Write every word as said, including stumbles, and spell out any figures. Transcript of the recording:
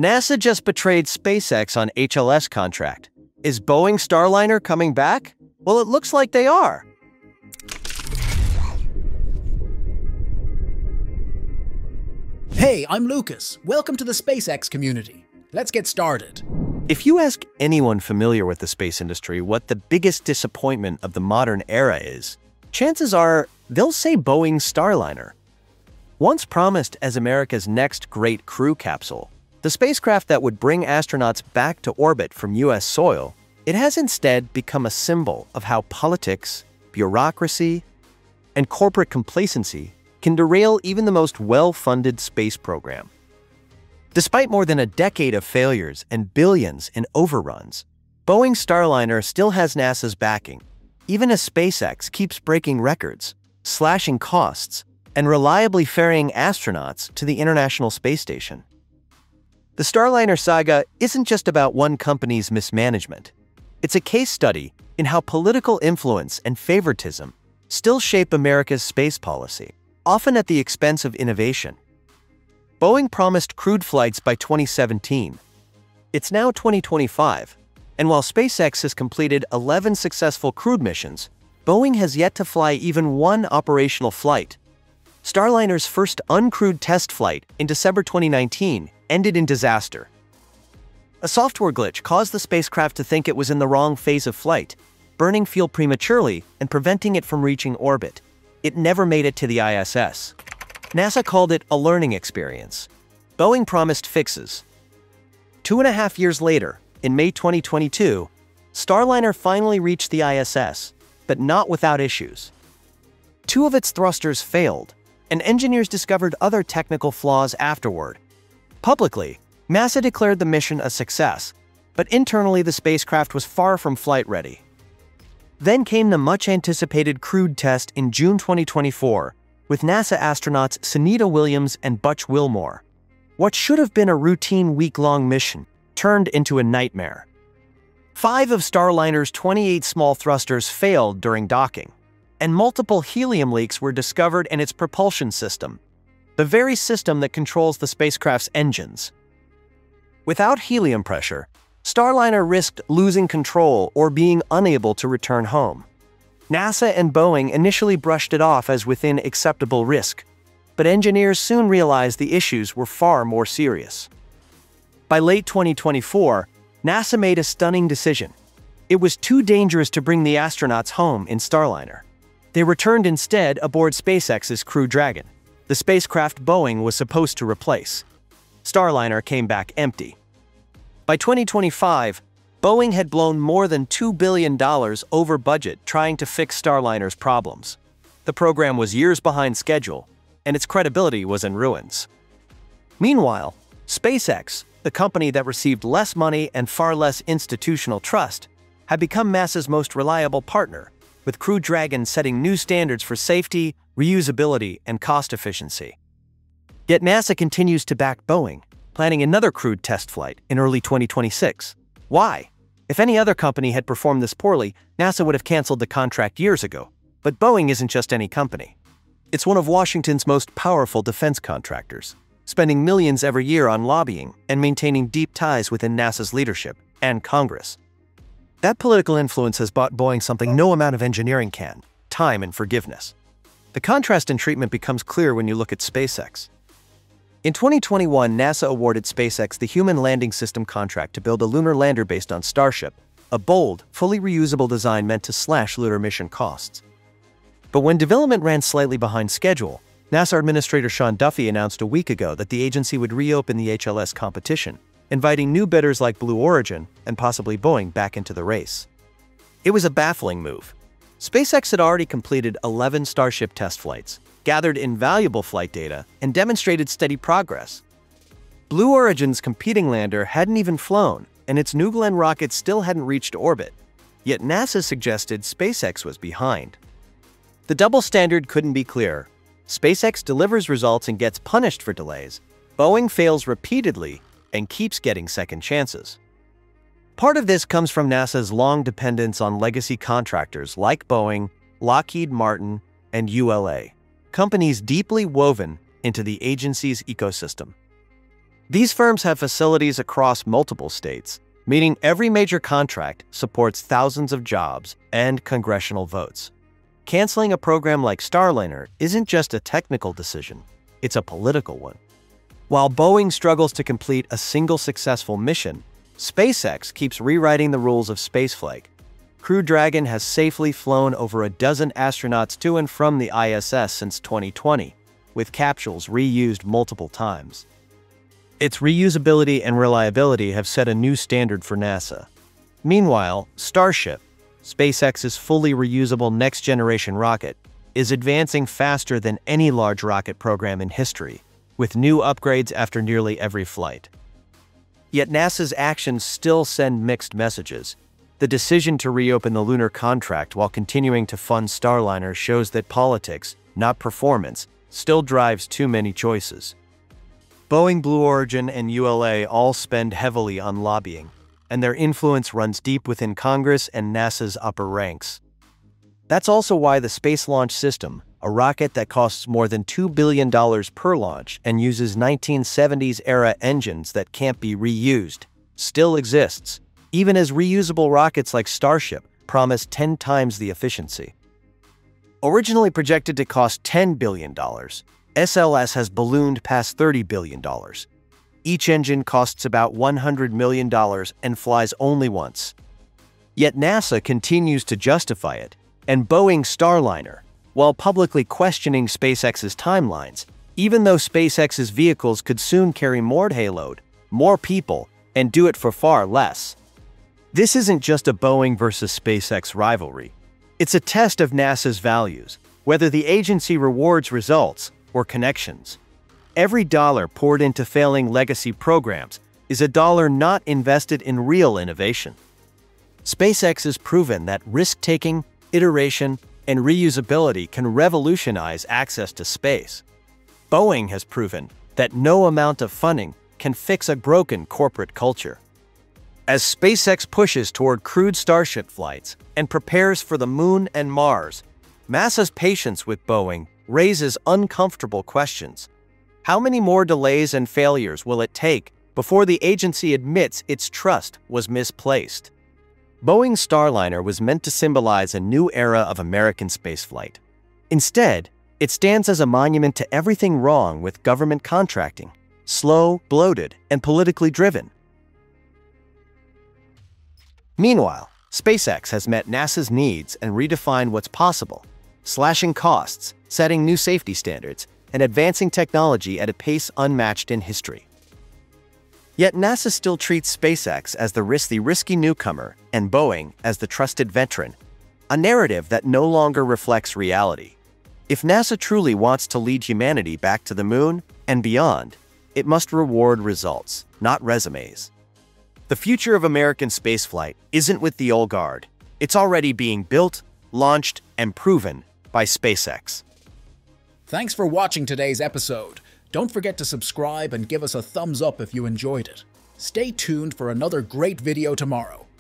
NASA just betrayed SpaceX on H L S contract. Is Boeing Starliner coming back? Well, it looks like they are. Hey, I'm Lucas. Welcome to the SpaceX community. Let's get started. If you ask anyone familiar with the space industry what the biggest disappointment of the modern era is, chances are they'll say Boeing Starliner. Once promised as America's next great crew capsule, the spacecraft that would bring astronauts back to orbit from U S soil, it has instead become a symbol of how politics, bureaucracy, and corporate complacency can derail even the most well-funded space program. Despite more than a decade of failures and billions in overruns, Boeing Starliner still has NASA's backing, even as SpaceX keeps breaking records, slashing costs, and reliably ferrying astronauts to the International Space Station. The Starliner saga isn't just about one company's mismanagement. It's a case study in how political influence and favoritism still shape America's space policy, often at the expense of innovation. Boeing promised crewed flights by twenty seventeen. It's now twenty twenty-five, and while SpaceX has completed eleven successful crewed missions, Boeing has yet to fly even one operational flight. Starliner's first uncrewed test flight in December twenty nineteen ended in disaster. A software glitch caused the spacecraft to think it was in the wrong phase of flight, burning fuel prematurely and preventing it from reaching orbit. It never made it to the I S S. NASA called it a learning experience. Boeing promised fixes. Two and a half years later, in May twenty twenty-two, Starliner finally reached the I S S, but not without issues. Two of its thrusters failed, and engineers discovered other technical flaws afterward. Publicly, NASA declared the mission a success, but internally the spacecraft was far from flight-ready. Then came the much-anticipated crewed test in June twenty twenty-four, with NASA astronauts Sunita Williams and Butch Wilmore. What should have been a routine week-long mission turned into a nightmare. Five of Starliner's twenty-eight small thrusters failed during docking, and multiple helium leaks were discovered in its propulsion system, the very system that controls the spacecraft's engines. Without helium pressure, Starliner risked losing control or being unable to return home. NASA and Boeing initially brushed it off as within acceptable risk, but engineers soon realized the issues were far more serious. By late twenty twenty-four, NASA made a stunning decision. It was too dangerous to bring the astronauts home in Starliner. They returned instead aboard SpaceX's Crew Dragon, the spacecraft Boeing was supposed to replace. Starliner came back empty. By twenty twenty-five, Boeing had blown more than two billion dollars over budget trying to fix Starliner's problems. The program was years behind schedule, and its credibility was in ruins. Meanwhile, SpaceX, the company that received less money and far less institutional trust, had become NASA's most reliable partner, with Crew Dragon setting new standards for safety, reusability, and cost efficiency. Yet NASA continues to back Boeing, planning another crewed test flight in early twenty twenty-six. Why? If any other company had performed this poorly, NASA would have canceled the contract years ago. But Boeing isn't just any company. It's one of Washington's most powerful defense contractors, spending millions every year on lobbying and maintaining deep ties within NASA's leadership and Congress. That political influence has bought Boeing something no amount of engineering can: time and forgiveness. The contrast in treatment becomes clear when you look at SpaceX. In twenty twenty-one, NASA awarded SpaceX the Human Landing System contract to build a lunar lander based on Starship, a bold, fully reusable design meant to slash lunar mission costs. But when development ran slightly behind schedule, NASA Administrator Sean Duffy announced a week ago that the agency would reopen the H L S competition, inviting new bidders like Blue Origin and possibly Boeing back into the race. It was a baffling move. SpaceX had already completed eleven Starship test flights, gathered invaluable flight data, and demonstrated steady progress. Blue Origin's competing lander hadn't even flown, and its New Glenn rocket still hadn't reached orbit. Yet NASA suggested SpaceX was behind. The double standard couldn't be clearer. SpaceX delivers results and gets punished for delays. Boeing fails repeatedly and keeps getting second chances. Part of this comes from NASA's long dependence on legacy contractors like Boeing, Lockheed Martin, and U L A, companies deeply woven into the agency's ecosystem. These firms have facilities across multiple states, meaning every major contract supports thousands of jobs and congressional votes. Canceling a program like Starliner isn't just a technical decision, it's a political one. While Boeing struggles to complete a single successful mission, SpaceX keeps rewriting the rules of spaceflight. Crew Dragon has safely flown over a dozen astronauts to and from the I S S since twenty twenty, with capsules reused multiple times. Its reusability and reliability have set a new standard for NASA. Meanwhile, Starship, SpaceX's fully reusable next-generation rocket, is advancing faster than any large rocket program in history, with new upgrades after nearly every flight. Yet NASA's actions still send mixed messages. The decision to reopen the lunar contract while continuing to fund Starliner shows that politics, not performance, still drives too many choices. Boeing, Blue Origin, and U L A all spend heavily on lobbying, and their influence runs deep within Congress and NASA's upper ranks. That's also why the Space Launch System, a rocket that costs more than two billion dollars per launch and uses nineteen seventies-era engines that can't be reused, still exists, even as reusable rockets like Starship promise ten times the efficiency. Originally projected to cost ten billion dollars, S L S has ballooned past thirty billion dollars. Each engine costs about one hundred million dollars and flies only once. Yet NASA continues to justify it, and Boeing Starliner, while publicly questioning SpaceX's timelines, even though SpaceX's vehicles could soon carry more payload, more people, and do it for far less. This isn't just a Boeing versus SpaceX rivalry. It's a test of NASA's values, whether the agency rewards results or connections. Every dollar poured into failing legacy programs is a dollar not invested in real innovation. SpaceX has proven that risk-taking, iteration, and reusability can revolutionize access to space. Boeing has proven that no amount of funding can fix a broken corporate culture. As SpaceX pushes toward crewed Starship flights and prepares for the Moon and Mars, NASA's patience with Boeing raises uncomfortable questions. How many more delays and failures will it take before the agency admits its trust was misplaced? Boeing Starliner was meant to symbolize a new era of American spaceflight. Instead, it stands as a monument to everything wrong with government contracting: slow, bloated, and politically driven. Meanwhile, SpaceX has met NASA's needs and redefined what's possible, slashing costs, setting new safety standards, and advancing technology at a pace unmatched in history. Yet NASA still treats SpaceX as the risky, risky newcomer and Boeing as the trusted veteran, a narrative that no longer reflects reality. If NASA truly wants to lead humanity back to the moon and beyond, it must reward results, not resumes. The future of American spaceflight isn't with the old guard. It's already being built, launched, and proven by SpaceX. Thanks for watching today's episode. Don't forget to subscribe and give us a thumbs up if you enjoyed it. Stay tuned for another great video tomorrow.